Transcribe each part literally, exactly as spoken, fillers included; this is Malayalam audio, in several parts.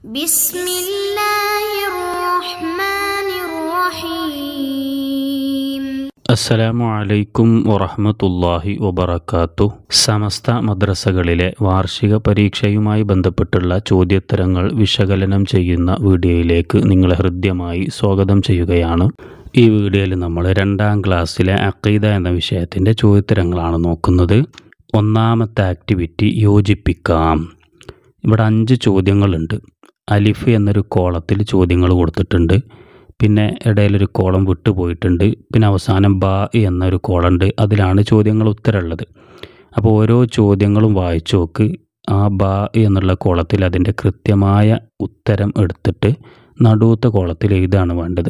ബിസ്മില്ലാഹിർ റഹ്മാനിർ റഹീം. അസ്സലാമു അലൈക്കും വറഹ്മത്തുള്ളാഹി വബറകാതുഹു. സമസ്ത മദ്രസകളിലെ വാർഷിക പരീക്ഷയുമായി ബന്ധപ്പെട്ടുള്ള ചോദ്യോത്തരങ്ങൾ വിശകലനം ചെയ്യുന്ന വീഡിയോയിലേക്ക് നിങ്ങളെ ഹൃദ്യമായി സ്വാഗതം ചെയ്യുകയാണ്. ഈ വീഡിയോയിൽ നമ്മൾ രണ്ടാം ക്ലാസ്സിലെ അഖീദ എന്ന വിഷയത്തിൻ്റെ ചോദ്യോത്തരങ്ങളാണ് നോക്കുന്നത്. ഒന്നാമത്തെ ആക്ടിവിറ്റി യോജിപ്പിക്കാം. ഇവിടെ അഞ്ച് ചോദ്യങ്ങളുണ്ട്. അലിഫ് എന്നൊരു കോളത്തിൽ ചോദ്യങ്ങൾ കൊടുത്തിട്ടുണ്ട്. പിന്നെ ഇടയിലൊരു കോളം വിട്ടുപോയിട്ടുണ്ട്. പിന്നെ അവസാനം ബാ എന്നൊരു കോളുണ്ട്. അതിലാണ് ചോദ്യങ്ങൾ ഉത്തരമുള്ളത്. അപ്പോൾ ഓരോ ചോദ്യങ്ങളും വായിച്ചു നോക്ക്. ആ ബാ എന്നുള്ള കോളത്തിൽ അതിൻ്റെ കൃത്യമായ ഉത്തരം എടുത്തിട്ട് നടുവത്തെ കോളത്തിൽ ഇതാണ് വേണ്ടത്.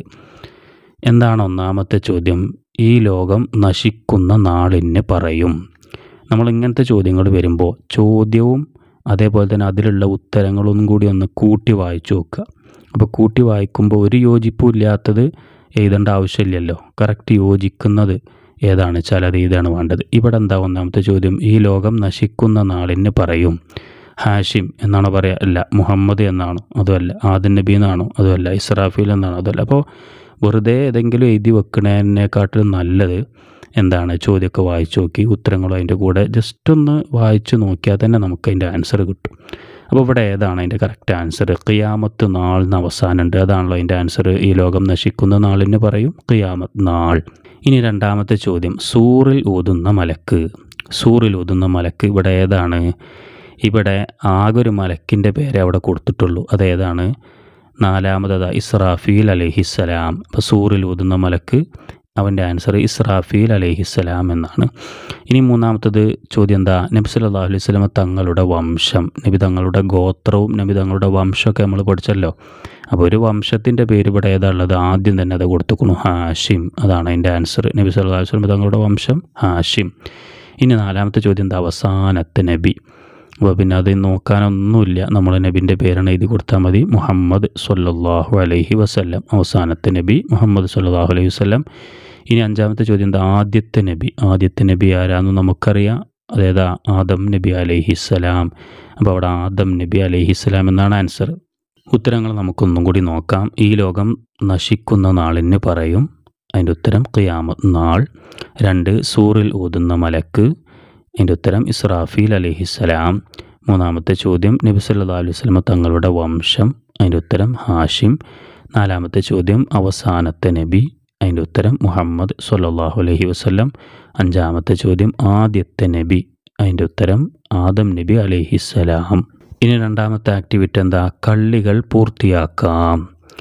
എന്താണ് ഒന്നാമത്തെ ചോദ്യം? ഈ ലോകം നശിക്കുന്ന നാളിന് പറയും. നമ്മൾ ഇങ്ങനത്തെ ചോദ്യങ്ങൾ വരുമ്പോൾ ചോദ്യവും അതേപോലെ തന്നെ അതിലുള്ള ഉത്തരങ്ങളൊന്നും കൂടി ഒന്ന് കൂട്ടി വായിച്ചു നോക്കുക. അപ്പോൾ കൂട്ടി വായിക്കുമ്പോൾ ഒരു യോജിപ്പും ഇല്ലാത്തത് എഴുതേണ്ട ആവശ്യമില്ലല്ലോ. കറക്റ്റ് യോജിക്കുന്നത് ഏതാണ് വെച്ചാൽ അത് ഇതാണ് വേണ്ടത്. ഇവിടെ എന്താ ഒന്നാമത്തെ ചോദ്യം? ഈ ലോകം നശിക്കുന്ന നാളിന് പറയും. ഹാഷിം എന്നാണോ പറയുക? അല്ല. മുഹമ്മദ് എന്നാണോ? അതുമല്ല. ആദം നബി എന്നാണോ? അതുമല്ല. ഇസ്രാഫീൽ എന്നാണോ? അതുമല്ല. അപ്പോൾ വെറുതെ ഏതെങ്കിലും എഴുതി വെക്കുന്നതിനെക്കാട്ടിലും നല്ലത് എന്താണ്? ചോദ്യമൊക്കെ വായിച്ചു നോക്കി ഉത്തരങ്ങളും അതിൻ്റെ കൂടെ ജസ്റ്റ് ഒന്ന് വായിച്ച് നോക്കിയാൽ തന്നെ നമുക്ക് അതിൻ്റെ ആൻസർ കിട്ടും. അപ്പോൾ ഇവിടെ ഏതാണ് അതിൻ്റെ കറക്റ്റ് ആൻസർ? ഖിയാമത്ത് നാളിന് അവസാനമുണ്ട്. അതാണല്ലോ അതിൻ്റെ ആൻസർ. ഈ ലോകം നശിക്കുന്ന നാളിന് പറയും ഖിയാമത്ത് നാൾ. ഇനി രണ്ടാമത്തെ ചോദ്യം, സൂറിൽ ഊതുന്ന മലക്ക്. സൂറിൽ ഊതുന്ന മലക്ക് ഇവിടെ ഏതാണ്? ഇവിടെ ആകെ ഒരു മലക്കിൻ്റെ പേരെ അവിടെ കൊടുത്തിട്ടുള്ളൂ. അതേതാണ്? നാലാമത് ഇസ്രാഫീൽ അലൈഹിസ്സലാം. അപ്പോൾ സൂറിൽ ഊതുന്ന മലക്ക് അവൻ്റെ ആൻസർ ഇസ്രാഫീൽ അലൈഹിസ്സലാം എന്നാണ്. ഇനി മൂന്നാമത്തത് ചോദ്യം എന്താ? നബി സല്ലല്ലാഹു അലൈഹി വസല്ലം തങ്ങളുടെ വംശം, നബി തങ്ങളുടെ ഗോത്രവും നബി തങ്ങളുടെ വംശമൊക്കെ നമ്മൾ പഠിച്ചല്ലോ. അപ്പോൾ ഒരു വംശത്തിൻ്റെ പേര് ഇവിടെ ഏതാ ഉള്ളത്? ആദ്യം തന്നെ അത് കൊടുത്തുക്കണു, ഹാഷിം. അതാണ് അതിൻ്റെ ആൻസർ. നബി സല്ലല്ലാഹു അലൈഹി വസല്ലം തങ്ങളുടെ വംശം ഹാഷിം. ഇനി നാലാമത്തെ ചോദ്യം എന്താ? അവസാനത്തെ നബി. അപ്പോൾ പിന്നെ അത് നോക്കാനൊന്നുമില്ല, നമ്മൾ നബിൻ്റെ പേരാണ് എഴുതി കൊടുത്താൽ മതി. മുഹമ്മദ് സ്വല്ലല്ലാഹു അലൈഹി വസല്ലം. അവസാനത്തെ നബി മുഹമ്മദ് സ്വല്ലല്ലാഹു അലൈഹി വസല്ലം. ഇനി അഞ്ചാമത്തെ ചോദ്യം എന്താ? ആദ്യത്തെ നബി. ആദ്യത്തെ നബി ആരാന്ന് നമുക്കറിയാം. അതേതാ? ആദം നബി അലൈഹിസ്സലാം. അപ്പോൾ അവിടെ ആദം നബി അലൈഹിസ്സലാം എന്നാണ് ആൻസർ. ഉത്തരങ്ങൾ നമുക്കൊന്നും കൂടി നോക്കാം. ഈ ലോകം നശിക്കുന്ന നാളിന് പറയും. അതിൻ്റെ ഉത്തരം ഖിയാമത്ത് നാൾ. രണ്ട്, സൂറിൽ ഊതുന്ന മലക്ക്. അതിൻ്റെ ഉത്തരം ഇസ്രാഫീൽ അലൈഹിസ്സലാം. മൂന്നാമത്തെ ചോദ്യം, നബി സല്ലല്ലാഹു അലൈഹി വസല്ലം തങ്ങളുടെ വംശം. അതിൻ്റെ ഉത്തരം ഹാഷിം. നാലാമത്തെ ചോദ്യം, അവസാനത്തെ നബി. അതിൻ്റെ ഉത്തരം മുഹമ്മദ് സ്വല്ലല്ലാഹു അലൈഹി വസല്ലം. അഞ്ചാമത്തെ ചോദ്യം, ആദ്യത്തെ നബി. അതിൻ്റെ ഉത്തരം ആദം നബി അലൈഹിസ്സലാം. ഇനി രണ്ടാമത്തെ ആക്ടിവിറ്റി എന്താ? കള്ളികൾ പൂർത്തിയാക്കാം.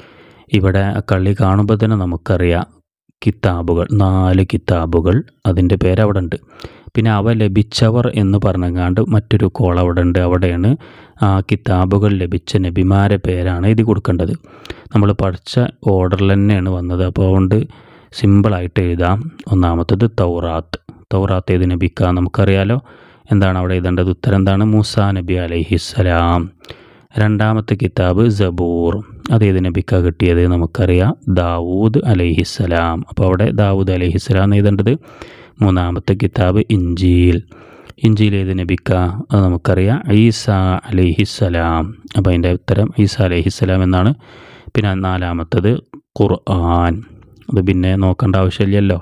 ഇവിടെ കള്ളി കാണുമ്പോൾ തന്നെ നമുക്കറിയാം കിതാബുകൾ, നാല് കിതാബുകൾ. അതിൻ്റെ പേര് അവിടെ ഉണ്ട്. പിന്നെ അവ ലഭിച്ചവർ എന്ന് പറഞ്ഞങ്ങാണ്ട് മറ്റൊരു കോൾ അവിടെ ഉണ്ട്. അവിടെയാണ് ആ കിതാബുകൾ ലഭിച്ച നബിമാരെ പേരാണ് എഴുതി കൊടുക്കേണ്ടത്. നമ്മൾ പഠിച്ച ഓർഡറിൽ തന്നെയാണ് വന്നത്. അപ്പോൾ അതുകൊണ്ട് സിമ്പിളായിട്ട് എഴുതാം. ഒന്നാമത്തത് തൗറാത്ത്. തൗറാത്ത് ഏത് നബിക്കാ? നമുക്കറിയാലോ. എന്താണ് അവിടെ എഴുതേണ്ടത്? ഉത്തരം എന്താണ്? മൂസാ നബി അലൈഹിസ്സലാം. രണ്ടാമത്തെ കിതാബ് സബൂർ. അതേത് നബിക്കാ കിട്ടിയത്? നമുക്കറിയാം, ദാവൂദ് അലൈഹിസ്സലാം. അപ്പോൾ അവിടെ ദാവൂദ് അലൈഹിസ്സലാം എഴുതേണ്ടത്. മൂന്നാമത്തെ കിതാബ് ഇഞ്ചീൽ. ഇഞ്ചീൽ ഏത് നബിക്കാ? അത് നമുക്കറിയാം, ഈസ അലൈഹിസ്സലാം. അപ്പോൾ അതിൻ്റെ ഉത്തരം ഈസ അലൈഹിസ്സലാം എന്നാണ്. പിന്നെ നാലാമത്തത് ഖുർആൻ. അത് പിന്നെ നോക്കേണ്ട ആവശ്യമില്ലല്ലോ.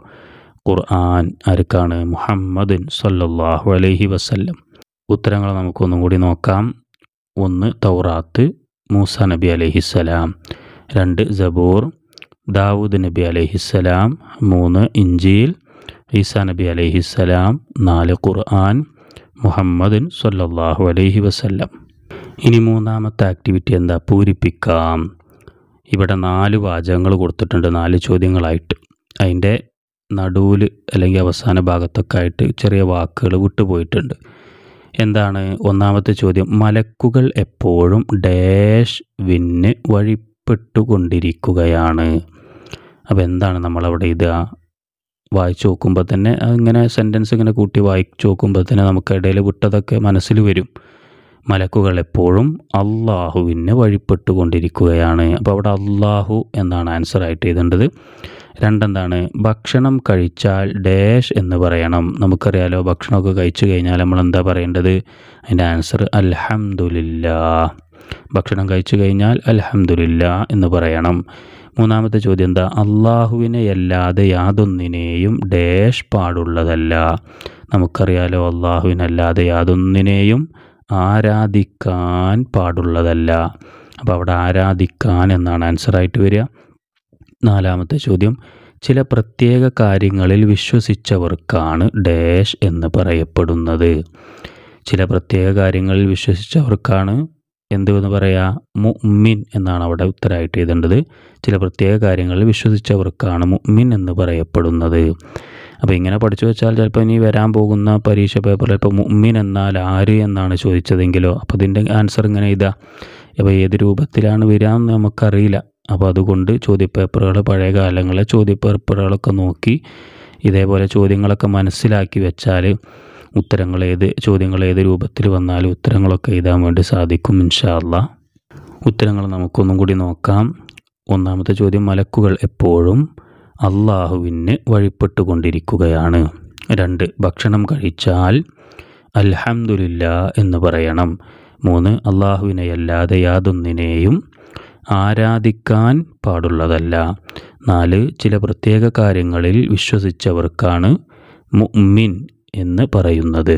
ഖുർആൻ ആർക്കാണ്? മുഹമ്മദിൻ സ്വല്ലല്ലാഹു അലൈഹി വസല്ലം. ഉത്തരങ്ങൾ നമുക്കൊന്നും കൂടി നോക്കാം. ഒന്ന് തൗറാത്ത്, മൂസ നബി അലൈഹിസ്സലാം. രണ്ട് സബൂർ, ദാവൂദ് നബി അലൈഹിസ്സലാം. മൂന്ന് ഇഞ്ചീൽ, ഈസാ നബി അലൈഹിസ്സലാം. നാല് ഖുർആൻ, മുഹമ്മദിൻ സ്വല്ലല്ലാഹു അലൈഹി വസല്ലം. ഇനി മൂന്നാമത്തെ ആക്ടിവിറ്റി എന്താ? പൂരിപ്പിക്കാം. ഇവിടെ നാല് വാചകങ്ങൾ കൊടുത്തിട്ടുണ്ട്, നാല് ചോദ്യങ്ങളായിട്ട്. അതിൻ്റെ നടുവിൽ അല്ലെങ്കിൽ അവസാന ഭാഗത്തൊക്കെ ആയിട്ട് ചെറിയ വാക്കുകൾ വിട്ടുപോയിട്ടുണ്ട്. എന്താണ്? ഒന്നാമത്തെ ചോദ്യം, മലക്കുകൾ എപ്പോഴും ഡാഷ് വിന്ന് വഴിപ്പെട്ടുകൊണ്ടിരിക്കുകയാണ്. അപ്പോൾ എന്താണ് നമ്മളവിടെ ഇതാ വായിച്ചു നോക്കുമ്പോൾ തന്നെ ഇങ്ങനെ സെൻറ്റൻസ് ഇങ്ങനെ കൂട്ടി വായിച്ചു നോക്കുമ്പോൾ തന്നെ നമുക്ക് ഇടയിൽ വിട്ടതൊക്കെ മനസ്സിൽ വരും. മലക്കുകൾ എപ്പോഴും അള്ളാഹുവിന് വഴിപ്പെട്ടുകൊണ്ടിരിക്കുകയാണ്. അപ്പോൾ അവിടെ അള്ളാഹു എന്നാണ് ആൻസർ ആയിട്ട് എഴുതേണ്ടത്. രണ്ടെന്താണ്? ഭക്ഷണം കഴിച്ചാൽ ഡാഷ് എന്ന് പറയണം. നമുക്കറിയാലോ, ഭക്ഷണമൊക്കെ കഴിച്ചു കഴിഞ്ഞാൽ നമ്മൾ എന്താ പറയേണ്ടത്? അതിൻ്റെ ആൻസർ അൽഹംദുലില്ലാ. ഭക്ഷണം കഴിച്ചു കഴിഞ്ഞാൽ അൽഹംദുലില്ലാ എന്ന് പറയണം. മൂന്നാമത്തെ ചോദ്യം എന്താ? അള്ളാഹുവിനെ അല്ലാതെ യാതൊന്നിനെയും ഡാഷ് പാടുള്ളതല്ല. നമുക്കറിയാലോ, അള്ളാഹുവിനല്ലാതെ യാതൊന്നിനെയും ആരാധിക്കാൻ പാടുള്ളതല്ല. അപ്പോൾ അവിടെ ആരാധിക്കാൻ എന്നാണ് ആൻസറായിട്ട് വരിക. നാലാമത്തെ ചോദ്യം, ചില പ്രത്യേക കാര്യങ്ങളിൽ വിശ്വസിച്ചവർക്കാണ് ഡാഷ് എന്ന് പറയപ്പെടുന്നത്. ചില പ്രത്യേക കാര്യങ്ങളിൽ വിശ്വസിച്ചവർക്കാണ് എന്തെന്ന് പറയാ? മുഅ്മിൻ എന്നാണ് അവിടെ ഉത്തരമായിട്ട് എഴുതേണ്ടത്. ചില പ്രത്യേക കാര്യങ്ങളിൽ വിശ്വസിച്ചവർക്കാണ് മുഅ്മിൻ എന്ന് പറയപ്പെടുന്നത്. അപ്പോൾ ഇങ്ങനെ പഠിച്ചു വെച്ചാൽ ചിലപ്പോൾ ഇനി വരാൻ പോകുന്ന പരീക്ഷ പേപ്പറിൽ ഇപ്പോൾ മുഅ്മിൻ എന്നാൽ ആര് എന്നാണ് ചോദിച്ചതെങ്കിലോ അപ്പോൾ ഇതിൻ്റെ ആൻസർ ഇങ്ങനെ ഇതാ. അപ്പോൾ ഏത് രൂപത്തിലാണ് വരാമെന്ന് നമുക്കറിയില്ല. അപ്പോൾ അതുകൊണ്ട് ചോദ്യപേപ്പറുകൾ, പഴയ കാലങ്ങളിലെ ചോദ്യപേപ്പറുകളൊക്കെ നോക്കി ഇതേപോലെ ചോദ്യങ്ങളൊക്കെ മനസ്സിലാക്കി വെച്ചാൽ ഉത്തരങ്ങൾ ഏത് ചോദ്യങ്ങൾ ഏത് രൂപത്തിൽ വന്നാലും ഉത്തരങ്ങളൊക്കെ എഴുതാൻ വേണ്ടി സാധിക്കും ഇൻഷാ അല്ലാഹ്. ഉത്തരങ്ങൾ നമുക്കൊന്നും കൂടി നോക്കാം. ഒന്നാമത്തെ ചോദ്യം, മലക്കുകൾ എപ്പോഴും അള്ളാഹുവിന് വഴിപ്പെട്ടുകൊണ്ടിരിക്കുകയാണ്. രണ്ട്, ഭക്ഷണം കഴിച്ചാൽ അൽഹംദുലില്ലാ എന്ന് പറയണം. മൂന്ന്, അള്ളാഹുവിനെയല്ലാതെ യാതൊന്നിനെയും ആരാധിക്കാൻ പാടുള്ളതല്ല. നാല്, ചില പ്രത്യേക കാര്യങ്ങളിൽ വിശ്വസിച്ചവർക്കാണ് മുഅ്മിൻ എന്ന് പറയുന്നത്.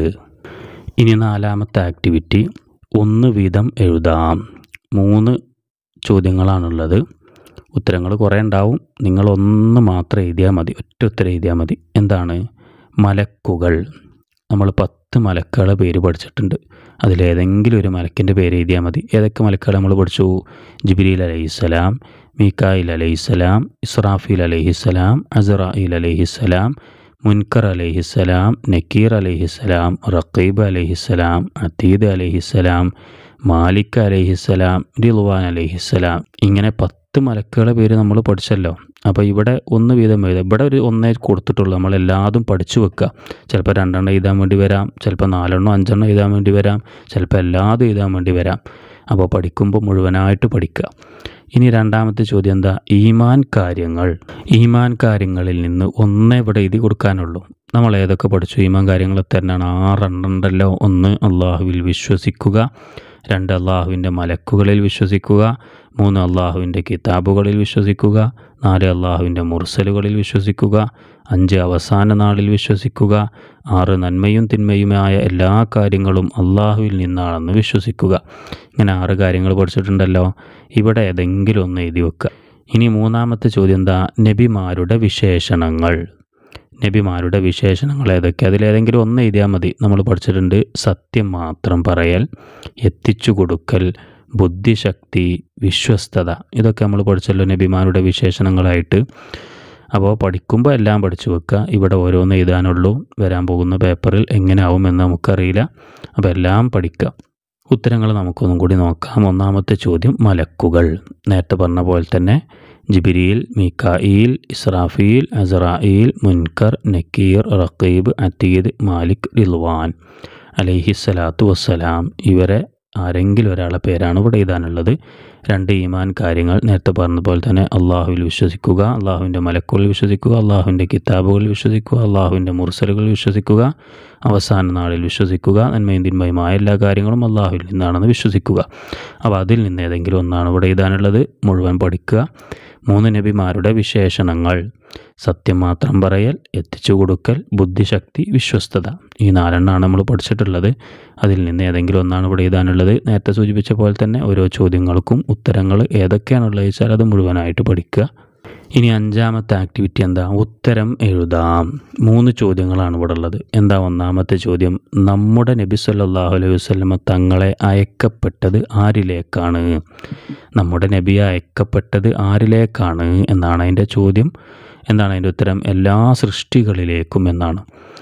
ഇനി നാലാമത്തെ ആക്ടിവിറ്റി, ഒന്ന് വീതം എഴുതാം. മൂന്ന് ചോദ്യങ്ങളാണുള്ളത്. ഉത്തരങ്ങൾ കുറേ ഉണ്ടാവും. നിങ്ങളൊന്ന് മാത്രം എഴുതിയാൽ മതി, ഒറ്റ ഉത്തരം എഴുതിയാൽ മതി. എന്താണ്? മലക്കുകൾ. നമ്മൾ പത്ത് മലക്കുകളുടെ പേര് പഠിച്ചിട്ടുണ്ട്. അതിലേതെങ്കിലും ഒരു മലക്കിൻ്റെ പേര് എഴുതിയാൽ മതി. ഏതൊക്കെ മലക്കുകൾ നമ്മൾ പഠിച്ചു? ജിബ്രീൽ അലൈഹിസ്സലാം, മീകായിൽ അലൈഹിസ്സലാം, ഇസ്രാഫീൽ അലൈഹിസ്സലാം, അസ്റായീൽ അലൈഹിസ്സലാം, മുൻകർ അലൈഹിസ്സലാം, നക്കീർ അലൈഹിസ്സലാം, റഖീബ് അലൈഹിസ്സലാം, അതീദ് അലൈഹിസ്സലാം, മാലിക് അലൈഹിസ്സലാം, റിദ്വാൻ അലൈഹിസ്സലാം. ഇങ്ങനെ പത്ത് മലക്കുകളുടെ പേര് നമ്മൾ പഠിച്ചല്ലോ. അപ്പോൾ ഇവിടെ ഒന്ന് വീതം എഴുതാം. ഇവിടെ ഒരു ഒന്നേ കൊടുത്തിട്ടുള്ളൂ. നമ്മളെല്ലാതും പഠിച്ചു വെക്കുക. ചിലപ്പോൾ രണ്ടെണ്ണം എഴുതാൻ വേണ്ടി വരാം, ചിലപ്പോൾ നാലെണ്ണം അഞ്ചെണ്ണം എഴുതാൻ വേണ്ടി വരാം, ചിലപ്പോൾ എല്ലാതും എഴുതാൻ വേണ്ടി വരാം. അപ്പോൾ പഠിക്കുമ്പോൾ മുഴുവനായിട്ട് പഠിക്കുക. ഇനി രണ്ടാമത്തെ ചോദ്യം എന്താ? ഈമാൻ കാര്യങ്ങൾ. ഈമാൻ കാര്യങ്ങളിൽ നിന്ന് ഒന്നേ ഇവിടെ എഴുതി കൊടുക്കാനുള്ളൂ. നമ്മൾ ഏതൊക്കെ പഠിച്ചു? ഈമാൻ കാര്യങ്ങൾ തന്നെയാണ് ആറെണ്ണുണ്ടല്ലോ. ഒന്ന്, അള്ളാഹുവിൽ വിശ്വസിക്കുക. രണ്ട്, അള്ളാഹുവിൻ്റെ മലക്കുകളിൽ വിശ്വസിക്കുക. മൂന്ന്, അള്ളാഹുവിൻ്റെ കിതാബുകളിൽ വിശ്വസിക്കുക. നാല്, അള്ളാഹുവിൻ്റെ മുർസലുകളിൽ വിശ്വസിക്കുക. അഞ്ച്, അവസാന നാളിൽ വിശ്വസിക്കുക. ആറ്, നന്മയും തിന്മയുമായ എല്ലാ കാര്യങ്ങളും അള്ളാഹുവിൽ നിന്നാണെന്ന് വിശ്വസിക്കുക. ഇങ്ങനെ ആറ് കാര്യങ്ങൾ പഠിച്ചിട്ടുണ്ടല്ലോ. ഇവിടെ ഏതെങ്കിലും ഒന്ന് എഴുതി വെക്കുക. ഇനി മൂന്നാമത്തെ ചോദ്യം എന്താ? നബിമാരുടെ വിശേഷണങ്ങൾ. നബിമാരുടെ വിശേഷണങ്ങൾ ഏതൊക്കെ? അതിലേതെങ്കിലും ഒന്ന് എഴുതിയാൽ മതി. നമ്മൾ പഠിച്ചിട്ടുണ്ട് സത്യം മാത്രം പറയൽ, എത്തിച്ചു കൊടുക്കൽ, ബുദ്ധിശക്തി, വിശ്വസ്തത. ഇതൊക്കെ നമ്മൾ പഠിച്ചല്ലോ നബിമാരുടെ വിശേഷണങ്ങളായിട്ട്. അപ്പോൾ പഠിക്കുമ്പോൾ എല്ലാം പഠിച്ചു വെക്കുക. ഇവിടെ ഓരോന്ന് എഴുതാനുള്ളൂ. വരാൻ പോകുന്ന പേപ്പറിൽ എങ്ങനെ ആവുമെന്ന് നമുക്കറിയില്ല. അപ്പോൾ എല്ലാം പഠിക്കുക. ഉത്തരങ്ങൾ നമുക്കൊന്നും കൂടി നോക്കാം. ഒന്നാമത്തെ ചോദ്യം, മലക്കുകൾ. നേരത്തെ പറഞ്ഞ പോലെ തന്നെ ജിബ്രീൽ, മീകായിൽ, ഇസ്രാഫീൽ, അസ്റായീൽ, മുൻകർ, നക്കീർ, റഖീബ്, അതീദ്, മാലിക്, റിദ്വാൻ അലൈഹിസ്സലാത്തു വസ്സലാം. ഇവരെ ആരെങ്കിലും ഒരാളെ പേരാണ് ഇവിടെ എഴുതാനുള്ളത്. രണ്ട്, ഈമാൻ കാര്യങ്ങൾ. നേരത്തെ പറഞ്ഞതുപോലെ തന്നെ അള്ളാഹുവിൽ വിശ്വസിക്കുക, അള്ളാഹുവിൻ്റെ മലക്കുകളിൽ വിശ്വസിക്കുക, അള്ളാഹുവിൻ്റെ കിതാബുകളിൽ വിശ്വസിക്കുക, അള്ളാഹുവിൻ്റെ മുർസലുകളിൽ വിശ്വസിക്കുക, അവസാന നാളിൽ വിശ്വസിക്കുക, നന്മയും തിന്മയുമായ എല്ലാ കാര്യങ്ങളും അള്ളാഹുവിൽ നിന്നാണെന്ന് വിശ്വസിക്കുക. അപ്പോൾ അതിൽ നിന്ന് ഏതെങ്കിലും ഒന്നാണ് ഇവിടെ എഴുതാനുള്ളത്. മുഴുവൻ പഠിക്കുക. മൂന്ന്, നബിമാരുടെ വിശേഷണങ്ങൾ. സത്യം മാത്രം പറയൽ, എത്തിച്ചു കൊടുക്കൽ, ബുദ്ധിശക്തി, വിശ്വസ്തത. ഈ നാലെണ്ണമാണ് നമ്മൾ പഠിച്ചിട്ടുള്ളത്. അതിൽ നിന്ന് ഏതെങ്കിലും ഒന്നാണ് ഇവിടെ എഴുതാനുള്ളത്. നേരത്തെ സൂചിപ്പിച്ച പോലെ തന്നെ ഓരോ ചോദ്യങ്ങൾക്കും ഉത്തരങ്ങൾ ഏതൊക്കെയാണുള്ളത് വെച്ചാൽ അത് മുഴുവനായിട്ട് പഠിക്കുക. ഇനി അഞ്ചാമത്തെ ആക്ടിവിറ്റി എന്താ? ഉത്തരം എഴുതാം. മൂന്ന് ചോദ്യങ്ങളാണ് ഇവിടെ ഉള്ളത്. എന്താ ഒന്നാമത്തെ ചോദ്യം? നമ്മുടെ നബി സല്ലല്ലാഹു അലൈഹി വസല്ലമ തങ്ങളെ അയക്കപ്പെട്ടത് ആരിലേക്കാണ്? നമ്മുടെ നബി അയക്കപ്പെട്ടത് ആരിലേക്കാണ് എന്നാണ് അതിൻ്റെ ചോദ്യം. എന്താണ് അതിൻ്റെ ഉത്തരം? എല്ലാ സൃഷ്ടികളിലേക്കും എന്നാണ്.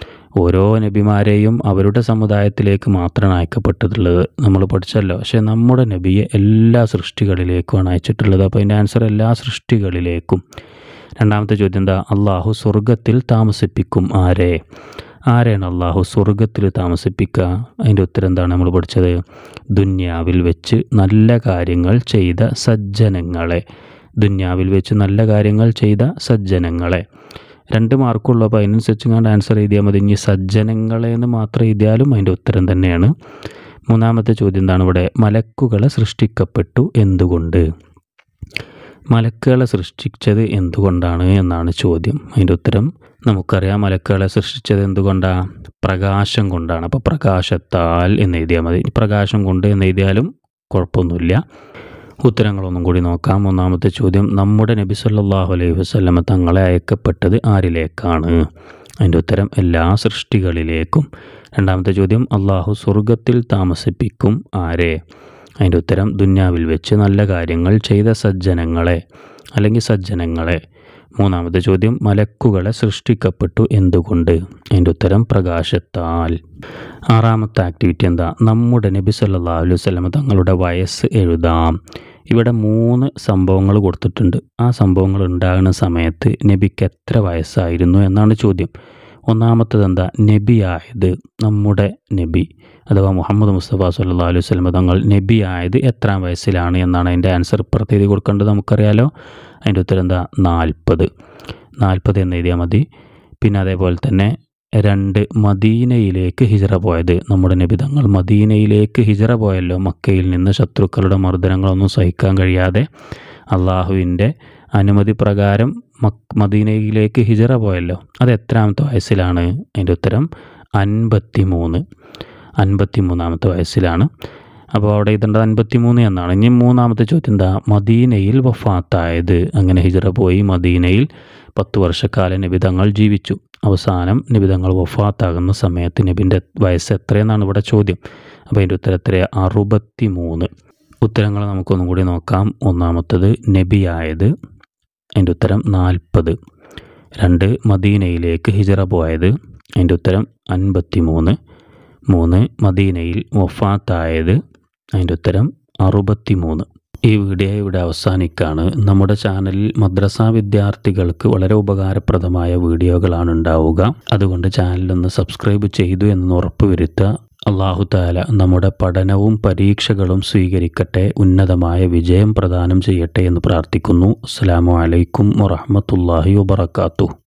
ഓരോ നബിമാരെയും അവരുടെ സമുദായത്തിലേക്ക് മാത്രമാണ് അയക്കപ്പെട്ടിട്ടുള്ളത്. നമ്മൾ പഠിച്ചല്ലോ. പക്ഷേ നമ്മുടെ നബിയെ എല്ലാ സൃഷ്ടികളിലേക്കുമാണ് അയച്ചിട്ടുള്ളത്. അപ്പോൾ അതിൻ്റെ ആൻസർ എല്ലാ സൃഷ്ടികളിലേക്കും. രണ്ടാമത്തെ ചോദ്യം എന്താ? അള്ളാഹു സ്വർഗത്തിൽ താമസിപ്പിക്കും ആരെ? ആരെയാണ് അള്ളാഹു സ്വർഗത്തിൽ താമസിപ്പിക്കുക? അതിൻ്റെ ഉത്തരം എന്താണ് നമ്മൾ പഠിച്ചത്? ദുന്യാവിൽ വെച്ച് നല്ല കാര്യങ്ങൾ ചെയ്ത സജ്ജനങ്ങളെ. ദുന്യാവിൽ വെച്ച് നല്ല കാര്യങ്ങൾ ചെയ്ത സജ്ജനങ്ങളെ. രണ്ട് മാർക്കുള്ളൂ. അപ്പോൾ അതിനനുസരിച്ച് കണ്ട് ആൻസർ എഴുതിയാൽ മതി. ഇനി സജ്ജനങ്ങളെ എന്ന് മാത്രം എഴുതിയാലും അതിൻ്റെ ഉത്തരം തന്നെയാണ്. മൂന്നാമത്തെ ചോദ്യം എന്താണ് ഇവിടെ? മലക്കുകളെ സൃഷ്ടിക്കപ്പെട്ടു എന്തുകൊണ്ട്? മലക്കുകളെ സൃഷ്ടിച്ചത് എന്തുകൊണ്ടാണ് എന്നാണ് ചോദ്യം. അതിൻ്റെ ഉത്തരം നമുക്കറിയാം. മലക്കുകളെ സൃഷ്ടിച്ചത് എന്തുകൊണ്ടാണ്? പ്രകാശം കൊണ്ടാണ്. അപ്പോൾ പ്രകാശത്താൽ എന്ന് എഴുതിയാൽ മതി. പ്രകാശം കൊണ്ട് എന്ന് എഴുതിയാലും കുഴപ്പമൊന്നുമില്ല. ഉത്തരങ്ങളൊന്നും കൂടി നോക്കാം. ഒന്നാമത്തെ ചോദ്യം, നമ്മുടെ നബി സല്ലല്ലാഹു അലൈഹി വസല്ലമ തങ്ങളെ അയക്കപ്പെട്ടത് ആരിലേക്കാണ്? അതിൻ്റെ ഉത്തരം എല്ലാ സൃഷ്ടികളിലേക്കും. രണ്ടാമത്തെ ചോദ്യം, അള്ളാഹു സ്വർഗത്തിൽ താമസിപ്പിക്കും ആരെ? അതിൻ്റെ ഉത്തരം ദുന്യാവിൽ വെച്ച് നല്ല കാര്യങ്ങൾ ചെയ്ത സജ്ജനങ്ങളെ അല്ലെങ്കിൽ സജ്ജനങ്ങളെ. മൂന്നാമത്തെ ചോദ്യം, മലക്കുകളെ സൃഷ്ടിക്കപ്പെട്ടു എന്തുകൊണ്ട്? അതിൻ്റെ ഉത്തരം പ്രകാശത്താൽ. ആറാമത്തെ ആക്ടിവിറ്റി എന്താ? നമ്മുടെ നബി സല്ലല്ലാഹു അലൈഹി വസല്ലമ തങ്ങളുടെ വയസ്സ് എഴുതാം. ഇവിടെ മൂന്ന് സംഭവങ്ങൾ കൊടുത്തിട്ടുണ്ട്. ആ സംഭവങ്ങൾ ഉണ്ടാകുന്ന സമയത്ത് നബിക്ക് എത്ര വയസ്സായിരുന്നു എന്നാണ് ചോദ്യം. ഒന്നാമത്തത് എന്താ? നബിയായത്, നമ്മുടെ നബി അഥവാ മുഹമ്മദ് മുസ്തഫ സല്ലല്ലാഹു അലൈഹി വസല്ലമ തങ്ങൾ നബിയായത് എത്രാം വയസ്സിലാണ് എന്നാണ് അതിൻ്റെ ആൻസർ. ഇപ്പുറത്ത് എഴുതി കൊടുക്കേണ്ടത് നമുക്കറിയാലോ. അതിൻ്റെ ഉത്തരം എന്താ? നാൽപ്പത്. നാൽപ്പത് എന്ന് എഴുതിയാൽ മതി. പിന്നെ അതേപോലെ തന്നെ രണ്ട്, മദീനയിലേക്ക് ഹിജറ പോയത്. നമ്മുടെ നബി തങ്ങൾ മദീനയിലേക്ക് ഹിജറ പോയല്ലോ. മക്കയിൽ നിന്ന് ശത്രുക്കളുടെ മർദ്ദനങ്ങളൊന്നും സഹിക്കാൻ കഴിയാതെ അള്ളാഹുവിൻ്റെ അനുമതി പ്രകാരം മക് മദീനയിലേക്ക് ഹിജറ പോയല്ലോ. അത് എത്രാമത്തെ വയസ്സിലാണ്? അതിൻ്റെ ഉത്തരം അൻപത്തി മൂന്ന്. അൻപത്തി മൂന്നാമത്തെ വയസ്സിലാണ്. അപ്പോൾ അവിടെ ഇതേണ്ടത് അൻപത്തി മൂന്ന് എന്നാണ്. ഇനി മൂന്നാമത്തെ ചോദ്യം എന്താ? മദീനയിൽ വഫാത്തായത്. അങ്ങനെ ഹിജറ പോയി മദീനയിൽ പത്ത് വർഷക്കാലം നബി തങ്ങൾ ജീവിച്ചു. അവസാനം നബി തങ്ങൾ വഫാത്താകുന്ന സമയത്ത് നബിൻ്റെ വയസ്സ് എത്രയെന്നാണ് ഇവിടെ ചോദ്യം. അപ്പോൾ അതിൻ്റെ ഉത്തരം എത്രയാ? അറുപത്തി മൂന്ന്. ഉത്തരങ്ങൾ നമുക്കൊന്നും കൂടി നോക്കാം. ഒന്നാമത്തത് നബിയായത്, അതിൻ്റെ ഉത്തരം നാൽപ്പത്. രണ്ട്, മദീനയിലേക്ക് ഹിജറ പോയത്, അതിൻ്റെ ഉത്തരം അൻപത്തി മൂന്ന്. മൂന്ന്, മദീനയിൽ വഫാത്തായത്, അതിൻ്റെ ഉത്തരം അറുപത്തി മൂന്ന്. ഈ വീഡിയോ ഇവിടെ അവസാനിക്കുകയാണ്. നമ്മുടെ ചാനലിൽ മദ്രസ വിദ്യാർത്ഥികൾക്ക് വളരെ ഉപകാരപ്രദമായ വീഡിയോകളാണ് ഉണ്ടാവുക. അതുകൊണ്ട് ചാനലൊന്ന് സബ്സ്ക്രൈബ് ചെയ്തു എന്ന് ഉറപ്പ് വരുത്തുക. അല്ലാഹു തആല നമ്മുടെ പഠനവും പരീക്ഷകളും സ്വീകരിക്കട്ടെ, ഉന്നതമായ വിജയം പ്രദാനം ചെയ്യട്ടെ എന്ന് പ്രാർത്ഥിക്കുന്നു. അസ്സലാമു അലൈക്കും വറഹ്മത്തുള്ളാഹി വബറകാതുഹു.